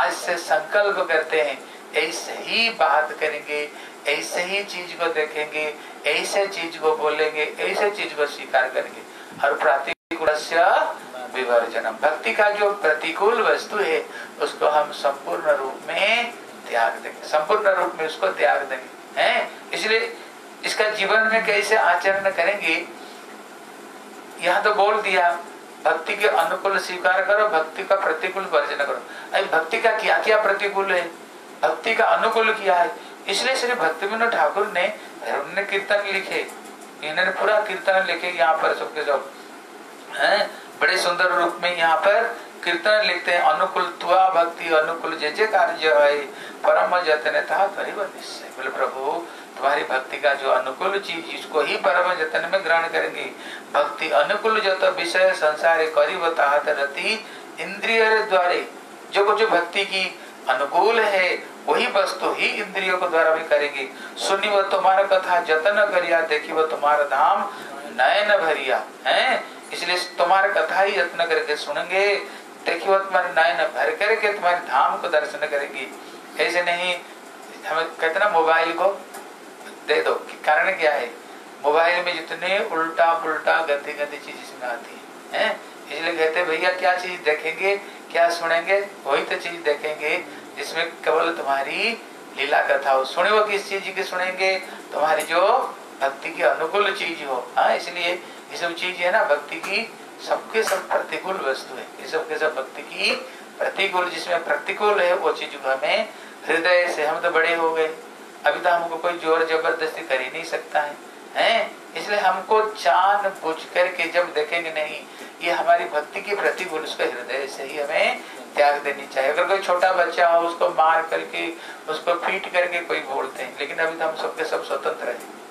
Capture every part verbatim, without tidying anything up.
आज से संकल्प करते हैं ऐसे ही बात करेंगे, ऐसे ही चीज को देखेंगे, ऐसे चीज को बोलेंगे, ऐसे चीज को स्वीकार करेंगे। और प्रतिकूलस्य विवर्जनम, भक्ति का जो प्रतिकूल वस्तु है उसको हम संपूर्ण रूप में त्याग देंगे, संपूर्ण रूप में उसको त्याग देंगे हैं। इसलिए इसका जीवन में कैसे आचरण करेंगे, यहाँ तो बोल दिया भक्ति के अनुकूल स्वीकार करो, भक्ति का प्रतिकूल वर्जन करो। अरे भक्ति का क्या क्या प्रतिकूल है, भक्ति का अनुकूल किया है। इसलिए श्री भक्तिविनोद ठाकुर ने उन्होंने कीर्तन लिखे, इन्होंने पूरा कीर्तन लिखे यहाँ पर सबके सब हैं, बड़े सुंदर रूप में यहाँ पर कीर्तन लिखते हैं। अनुकूल त्वा भक्ति अनुकूल जे जे कार्य है परम जतन था करीब निश्चय। बोले प्रभु तुम्हारी भक्ति का जो अनुकूल चीज इसको ही परम जतन में ग्रहण करेंगे। भक्ति अनुकूल जो तो विषय संसार करीब ताहत रति इंद्रिय द्वारे, जो कुछ भक्ति की अनुकूल है वही वस्तु ही इंद्रियों को द्वारा भी करेंगे। सुनी वो तुम्हारा कथा जतन करिया, देखी वो तुम्हारा धाम नयन भरिया है। इसलिए तुम्हारा कथा ही यत्न करके सुनेंगे, देखिए वो तुम्हारे नयन भर करके तुम्हारे धाम को दर्शन करेंगे। ऐसे नहीं हमें कहते ना मोबाइल को दे दो, कारण क्या है, मोबाइल में जितने उल्टा पुल्टा गंदी गंदी चीज इसमें आती है, है? इसलिए कहते भैया क्या चीज देखेंगे क्या सुनेंगे, वही तो चीज देखेंगे जिसमें केवल तुम्हारी लीला कथा हो। सुने वो किस चीज की सुनेंगे, तुम्हारी जो भक्ति की अनुकूल चीज हो। हाँ, इसलिए ये सब चीज है ना भक्ति की सबके सब प्रतिकूल वस्तु है, ये सब के सब भक्ति की प्रतिकूल, जिसमें प्रतिकूल है वो चीज को हमें हृदय से, हम तो बड़े हो गए अभी तो हमको कोई जोर जबरदस्ती कर ही नहीं सकता है, हैं? इसलिए हमको जान बुझ करके जब देखेंगे नहीं ये हमारी भक्ति की प्रतिकूल, उसको हृदय से ही हमें त्याग देनी चाहिए। अगर कोई छोटा बच्चा हो उसको मार करके उसको पीट करके कोई बोलते हैं, लेकिन अभी तो हम सबके सब स्वतंत्र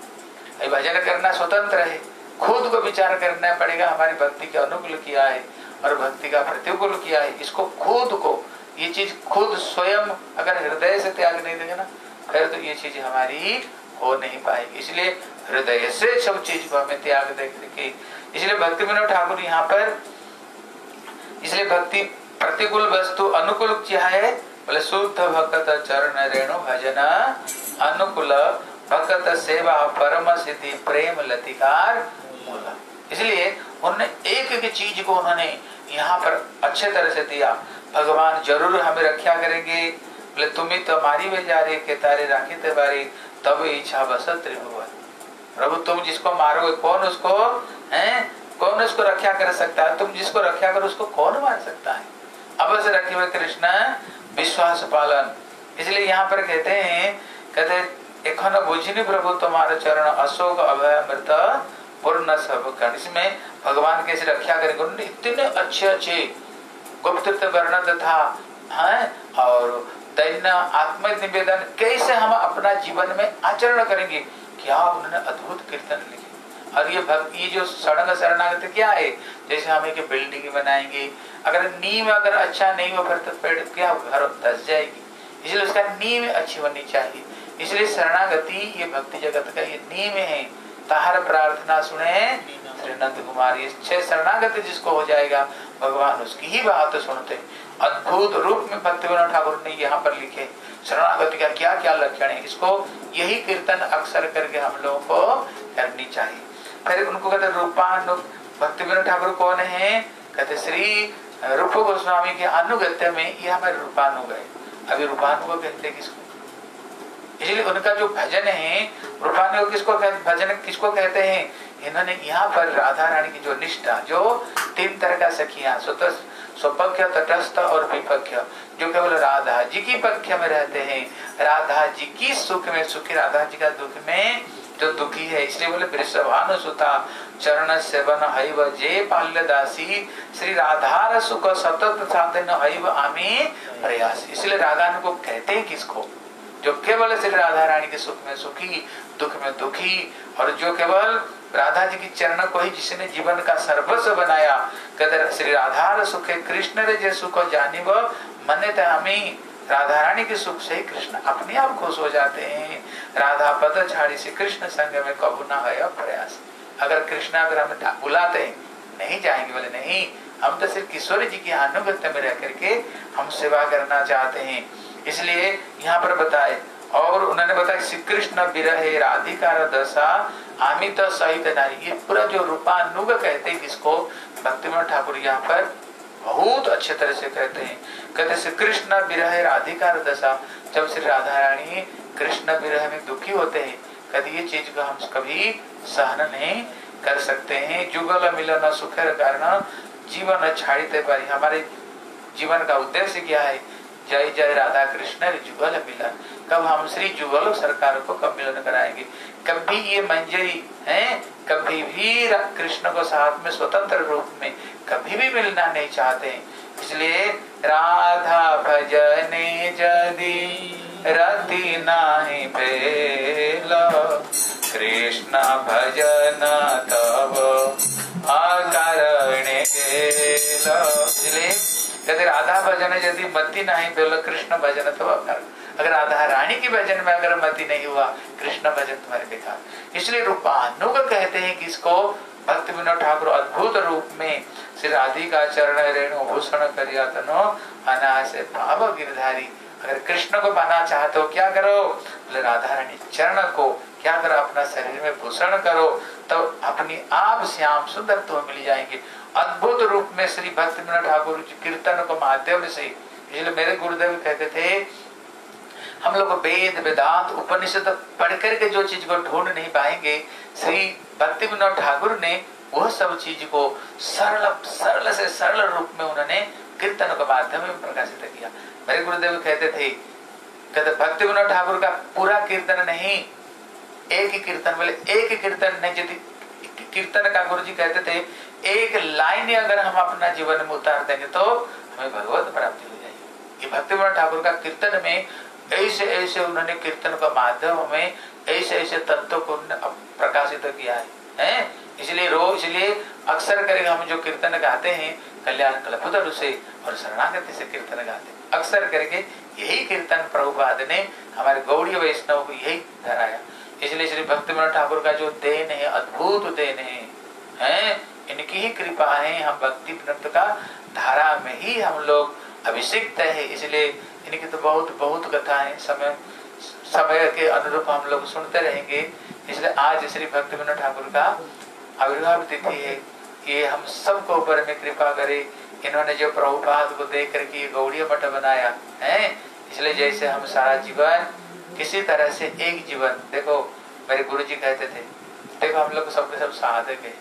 है, भजन करना स्वतंत्र है, खुद को विचार करना पड़ेगा हमारी भक्ति के अनुकूल किया है और भक्ति का प्रतिकूल किया है। इसको खुद को ये चीज खुद स्वयं अगर हृदय से त्याग नहीं देंगे ना फिर तो ये चीज हमारी हो नहीं पाएगी। इसलिए हृदय से सब चीज को हमें त्याग देके, इसलिए भक्तिविनोद ठाकुर यहाँ पर, इसलिए भक्ति प्रतिकूल वस्तु अनुकूल क्या है, बोले शुद्ध भक्त चरण रेणु भजन अनुकूल भक्त सेवा परम सिद्धि प्रेम लतिकार मूला। इसलिए उन्होंने एक एक चीज को उन्होंने यहाँ पर अच्छे तरह से दिया। भगवान जरूर हमें रक्षा करेंगे, बोले तुम्हें तो मारी वे जा रही के तारे राखी ते बारी तब इच्छा बस त्रिभुवन। प्रभु तुम जिसको मारोगे कौन उसको है, कौन उसको रक्षा कर सकता है, तुम जिसको रक्षा करो उसको कौन मार सकता है। अवश्य रखे हुए कृष्ण विश्वास पालन। इसलिए यहाँ पर कहते हैं, कहते एखन बुझिनी प्रभु तुम्हारा चरण अशोक अभय अमृत पूर्ण सब कर्ण। इसमें भगवान कैसे रक्षा करेंगे, उन्होंने इतने अच्छे अच्छे गुप्त वर्णन था है, और दैन्य आत्म निवेदन कैसे हम अपना जीवन में आचरण करेंगे, क्या उन्होंने अद्भुत कीर्तन लिखे। और ये भक्ति ये जो सड़क शरणागत क्या है, जैसे हम एक बिल्डिंग बनाएंगे, अगर नींव अगर अच्छा नहीं हो फिर तो पेड़ क्या घर धस जाएगी, इसलिए उसका नींव अच्छी होनी चाहिए। इसलिए शरणागति ये भक्ति जगत का ये नींव है। ताहर प्रार्थना सुने श्री नंद कुमार, ये छह शरणागति जिसको हो जाएगा भगवान उसकी ही बात सुनते। अद्भुत रूप में भक्तिविनोद ठाकुर ने यहाँ पर लिखे शरणागति का क्या क्या लक्षण है, इसको यही कीर्तन अक्सर करके हम लोगों को करनी चाहिए। फिर उनको कहते रूपानुग, भक्तिविनोद ठाकुर कौन है, कहते श्री रूप गोस्वामी के अनुगत्य में ये हमारे रूपानुग है। अभी रूपानुग कहते किसको, इसलिए उनका जो भजन है रूपानुग किसको कहते, भजन किसको कहते हैं, इन्होंने यहाँ पर राधा रानी की जो निष्ठा, जो तीन तरह का सखियां स्वपक्ष तटस्थ और विपक्ष, जो केवल राधा जी की पक्ष में रहते हैं, राधा जी की सुख में सुखी, राधा जी का दुख में जो दुखी है। इसलिए बोले वृषभानुसुता चरण सेवन हैव जे पाल्य दासी श्री राधार सुख सतत साधन हैव आमी प्रयास। इसलिए राधा को कहते हैं किसको, जो केवल श्री राधा रानी के सुख में सुखी दुख में दुखी, और जो केवल राधा जी की चरण को ही जिसने जीवन का सर्वस्व बनाया। कहते श्री राधार सुखे कृष्ण रे जे सुख जानिब मन्यते हमें, राधा रानी के सुख से कृष्ण अपने आप खुश हो जाते हैं। राधा पद छाड़ी से कृष्ण संग में कबू ना है प्रयास। अगर कृष्ण अगर हमें बुलाते हैं नहीं जाएंगे, बोले नहीं हम तो सिर्फ किशोर जी की अनुगत्य में रह करके हम सेवा करना चाहते हैं। इसलिए यहाँ पर बताए, और उन्होंने बताया श्री कृष्ण विरहे राधिकार दशा अमित सहित नारी। ये पूरा जो रूपानुग कहते हैं किसको, भक्तिविनोद ठाकुर यहाँ पर बहुत अच्छे तरह से कहते हैं। कहते श्री कृष्ण विरहे राधिकार दशा, जब श्री राधा रानी कृष्ण विरह में दुखी होते हैं, कभी ये चीज को हम कभी सहन नहीं कर सकते हैं। जुगल मिलन सुखर कारण जीवन छाड़िते पर, हमारे जीवन का उद्देश्य क्या है, जय जय राधा कृष्ण जुगल मिलन। कब हम श्री जुगल सरकार को कब मिलन कराएंगे। कभी ये मंजरी है, कभी भी कृष्ण को साथ में स्वतंत्र रूप में कभी भी मिलना नहीं चाहते। इसलिए राधा भजने जदि रति नाही बेला, कृष्ण भजन तब अकारणे गेला। इसलिए यदि राधा भजन यदि मति नहीं बेला, कृष्ण भजन तब अकार। अगर राधा रानी की भजन में अगर मति नहीं हुआ, कृष्ण भजन तुम्हारे बेकार। इसलिए रूपानुग कहते हैं किसको, भक्तिविनोद ठाकुर अद्भुत रूप में श्री राधिका चरण रेणु भूषण करिया तनो अनासे भाव गिरधारी। अगर कृष्ण को पाना चाहते हो क्या करो, बोले राधा रानी चरण को क्या करो, अपना शरीर में भूषण करो, तो अपनी आप श्याम सुंदर तो मिल जाएंगे अद्भुत रूप में श्री भक्तिविनोद ठाकुर कीर्तन को माध्यम से। इसलिए मेरे गुरुदेव कहते थे, हम लोग वेद वेदांत उपनिषद पढ़ करके जो चीज को ढूंढ नहीं पाएंगे, श्री भक्तिविनोद ठाकुर ने वह सब चीज को सरल सरल से सरल रूप में उन्होंने कीर्तन के माध्यम में प्रकाशित किया। मेरे गुरुदेव कहते थे, कहते भक्तिविनोद ठाकुर का पूरा कीर्तन नहीं, एक ही कीर्तन, बोले एक ही कीर्तन नहीं, यदि कीर्तन का गुरु जी कहते थे एक लाइन अगर हम अपना जीवन में उतार देंगे तो हमें भगवत प्राप्ति हो जाएगी। ये भक्तिविनोद ठाकुर का कीर्तन में ऐसे ऐसे उन्होंने कीर्तन का माध्यम में ऐसे ऐसे तत्व को प्रकाशित किया है, है? इसलिए रोज इसलिए अक्सर करके हम जो कीर्तन गाते हैं कल्याण कल्पतरु से और शरणागति से कीर्तन गाते हैं, अक्सर करके यही कीर्तन प्रभुपाद ने हमारे गौड़ीय वैष्णव को यही धराया। इसलिए श्री भक्तिविनोद ठाकुर का जो देन है, अद्भुत देन है, हैं? इनकी ही कृपा है, हम भक्ति विनोद का धारा में ही हम लोग अभिषिक्त है। इसलिए इनकी तो बहुत बहुत कथाएं समय समय के अनुरूप हम लोग सुनते रहेंगे। इसलिए आज श्री भक्तिविनोद ठाकुर का आविर्भाव तिथि है, ये हम सबको ऊपर में कृपा करे। इन्होंने जो प्रभुपाद को देख करके ये गौड़ीय मठ बनाया है, इसलिए जैसे हम सारा जीवन किसी तरह से एक जीवन, देखो मेरे गुरु जी कहते थे, देखो हम लोग सबके सब साधक है,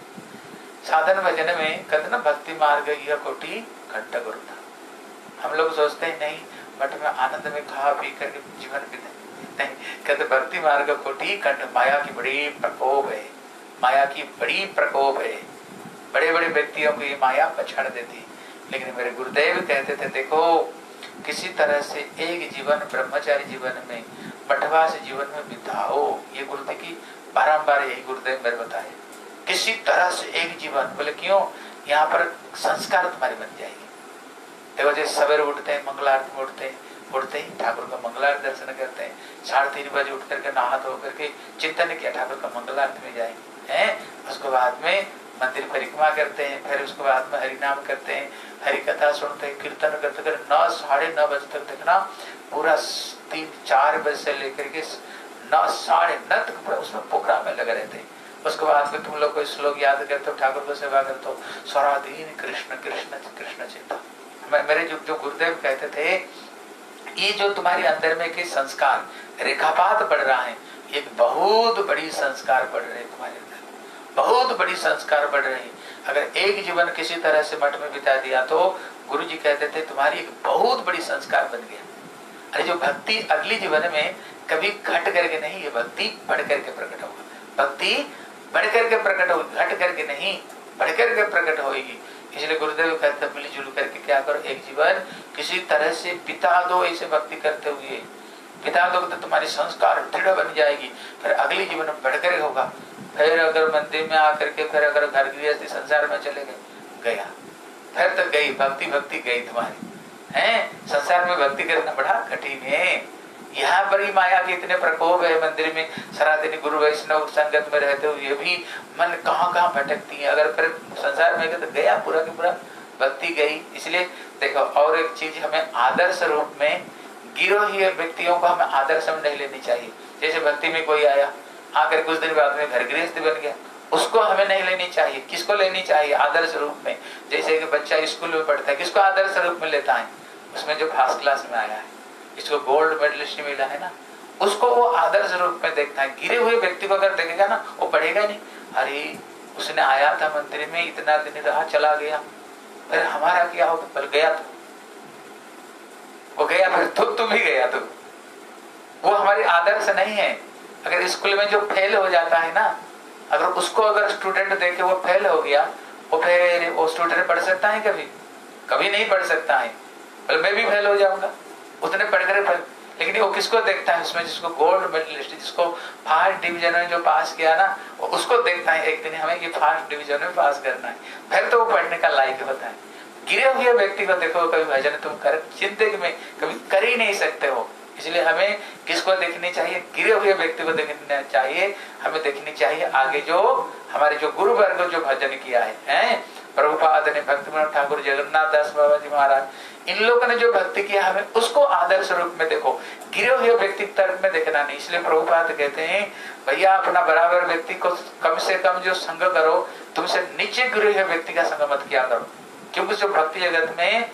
साधन भजन में कहते ना भक्ति मार्ग यह कोटि घंट गुरु था। हम लोग सोचते हैं नहीं मठ में आनंद में खा पी करके जीवन बीते, नहीं, कहते भक्ति मार्ग कोटि कंठ, माया की बड़ी प्रकोप है, माया की बड़ी प्रकोप है, बड़े बड़े व्यक्तियों को ये माया पछाड़ देती। लेकिन मेरे गुरुदेव कहते थे देखो किसी तरह से एक जीवन ब्रह्मचारी जीवन में मठवास जीवन में बिताओ। ये गुरुदेव की बारंबार यही गुरुदेव मेरे बताए, किसी तरह से एक जीवन। बोले क्यों, यहाँ पर संस्कार तुम्हारी बन जाएगी। देखो जैसे सवेरे उठते हैं, मंगलारती में उठते हैं, उठते ही ठाकुर का मंगलारती दर्शन करते हैं, साढ़े तीन बजे उठ करके नहा धो करके चिंतन किया ठाकुर का मंगलारती में जाएंगे, हैं? उसके बाद में मंदिर परिक्रमा करते हैं, फिर उसके बाद में हरि नाम करते हैं, हरि कथा सुनते हैं, कीर्तन करते करते नौ साढ़े नौ बजे तक देखना पूरा तीन चार बजे से लेकर के नौ साढ़े नौ तक उसमें प्रोग्राम में लगे रहते हैं। उसके बाद में तुम लोग कोई श्लोक याद करते हो, ठाकुर को सेवा करते हो, सारा दिन कृष्ण कृष्ण कृष्ण चिंता। मेरे जो जो गुरुदेव कहते थे ये जो तुम्हारे अंदर में के संस्कार रेखापात बढ़ रहा है, एक बहुत बड़ी संस्कार बढ़ रहे हैं तुम्हारे अंदर, बहुत बड़ी संस्कार बढ़ रहे हैं। अगर एक जीवन किसी तरह से मठ में बिता दिया तो गुरु जी कहते थे तुम्हारी एक बहुत बड़ी संस्कार बन गया। अरे जो भक्ति अगली जीवन में कभी घट करके नहीं, ये भक्ति बढ़ करके प्रकट होगा, भक्ति बढ़ करके प्रकट होगी, घट करके नहीं बढ़ करके प्रकट होगी। इसलिए गुरुदेव कहते हैं मिलजुल करके क्या करो, एक जीवन किसी तरह से बिता दो, ऐसे भक्ति करते हुए बिता दो तो तुम्हारी संस्कार दृढ़ बन जाएगी, फिर अगली जीवन में बढ़कर होगा। फिर अगर मंदिर में आकर के फिर अगर घर गृहस्थी संसार में चले गए, गया फिर तो गई भक्ति, भक्ति गई तुम्हारी, हैं? संसार में भक्ति करना बड़ा कठिन है। यहाँ पर ही माया के इतने प्रकोप है, मंदिर में सारा दिन गुरु वैष्णव संगत में रहते हुए भी मन कहाँ कहाँ भटकती है। अगर फिर संसार में गए तो गया पूरा के पूरा भक्ति गई। इसलिए देखो, और एक चीज, हमें आदर्श रूप में गिरे हुए व्यक्तियों को हमें आदर्श में नहीं लेनी चाहिए। जैसे भक्ति में कोई आया, आकर कुछ दिन बाद में घर गृहस्थ बन गया, उसको हमें नहीं लेनी चाहिए। किसको लेनी चाहिए? आदर्श रूप में। जैसे कि बच्चा स्कूल में पढ़ता है, किसको आदर्श रूप में लेता है? उसमें जो फर्स्ट क्लास में आया है, इसको गोल्ड मेडलिस्ट मिला है ना, उसको वो आदर्श रूप में देखता है। गिरे हुए व्यक्ति को अगर देखेगा ना, वो पढ़ेगा नहीं, अरे उसने आया था मंदिर में, इतना दिन रहा, चला गया, अरे हमारा क्या होगा? पर गया तो वो गया, फिर तो तुम ही गया, तो वो हमारी आदर्श नहीं है। अगर स्कूल में जो फेल हो जाता है ना, अगर उसको अगर स्टूडेंट देखे वो फेल हो गया, वो फिर वो स्टूडेंट पढ़ सकता है? कभी कभी नहीं पढ़ सकता है। पर मैं भी फेल हो जाऊंगा, उतने पढ़कर फेल। लेकिन वो किसको देखता है? उसमें जिसको गोल्ड मेडलिस्ट, जिसको फर्स्ट डिवीजन में जो पास किया ना, वो उसको देखता है एक दिन हमें ये फर्स्ट डिवीजन में पास करना है, फिर तो वो पढ़ने का लायक होता है। गिरे हुए व्यक्ति को देखो, कभी भजन तुम कर जिंदगी में कभी कर ही नहीं सकते हो। इसलिए हमें किसको देखनी चाहिए? गिरे हुए व्यक्ति को देखना चाहिए। हमें देखनी चाहिए आगे जो हमारे जो गुरु वर्ग जो भजन किया है, हैं? प्रभुपाद ने, भक्ति विनोद ठाकुर, जगन्नाथ दास बाबा जी महाराज, इन लोगों ने जो भक्ति किया, हमें उसको आदर्श रूप में देखो, गिरे हुए व्यक्ति तरफ में देखना नहीं। इसलिए प्रभुपाद कहते हैं, भैया अपना बराबर व्यक्ति को कम से कम जो संग करो, तुमसे नीचे गिरे हुए व्यक्ति का संग मत किया करो। क्योंकि जो भक्ति जगत में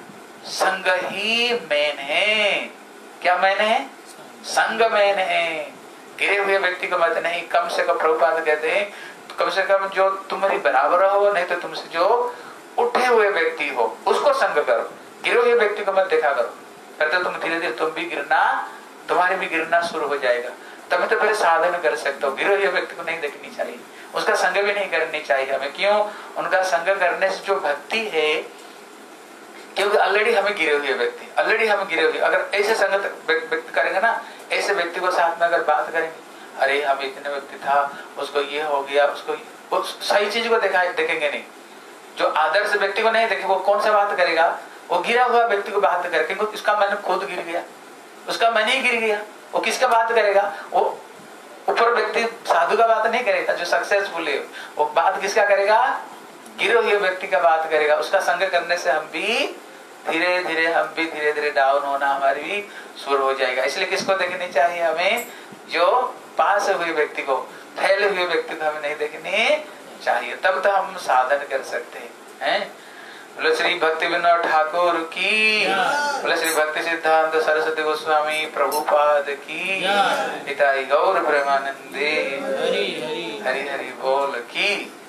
संग ही मेन है। क्या मेन है? संग मेन है। गिरे हुए व्यक्ति को मत नहीं, कम से कम प्रभुपाद कहते हैं कम से कम जो तुम्हारी बराबर हो, नहीं तो तुमसे जो उठे हुए व्यक्ति हो उसको संग करो। गिरे हुए व्यक्ति को मत देखा करो, फिर तो तुम धीरे धीरे तुम भी गिरना, तुम्हारे भी गिरना शुरू हो जाएगा। तभी तो फिर साधन कर सकते हो। गिरे हुए व्यक्ति को नहीं देखनी चाहिए, उसका संग भी नहीं करनी चाहिए हमें। क्यों? उनका संग करने से जो भक्ति है, क्योंकि ऑलरेडी हमें गिरे हुए व्यक्ति ऑलरेडी हम गिरे हुए, अगर ऐसे संगत व्यक्ति करेंगे ना, ऐसे व्यक्ति को साथ में अगर बात करेंगे, अरे हम इतने व्यक्ति था, उसको ये हो गया, उसको वो सही चीज को देखा देखेंगे नहीं। जो आदर्श व्यक्ति को नहीं देखे, वो कौन सा बात करेगा? वो गिरा हुआ व्यक्ति को बात करके, उसका मन खुद गिर गया, उसका मन ही गिर गया, वो किसका बात करेगा? वो ऊपर व्यक्ति साधु का बात नहीं करेगा, जो सक्सेसफुल है वो बात किसका करेगा? गिरे हुए व्यक्ति का बात करेगा। उसका संग करने से हम भी धीरे धीरे हम भी धीरे धीरे डाउन होना हमारी भी शुरू हो जाएगा। इसलिए किसको देखनी चाहिए हमें? जो पास हुए व्यक्ति को, फैले हुए व्यक्ति को हमें नहीं देखनी चाहिए, तब तो हम साधन कर सकते हैं। बोले श्री भक्ति विनोद ठाकुर की, बोले श्री भक्ति सिद्धांत सरस्वती गोस्वामी प्रभुपाद की, निताई गौर प्रेमानंदे हरि हरि बोल की।